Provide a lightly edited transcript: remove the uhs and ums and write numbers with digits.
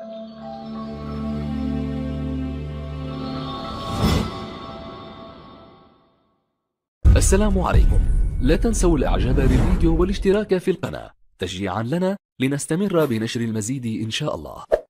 السلام عليكم. لا تنسوا الاعجاب بالفيديو والاشتراك في القناة تشجيعا لنا لنستمر بنشر المزيد إن شاء الله.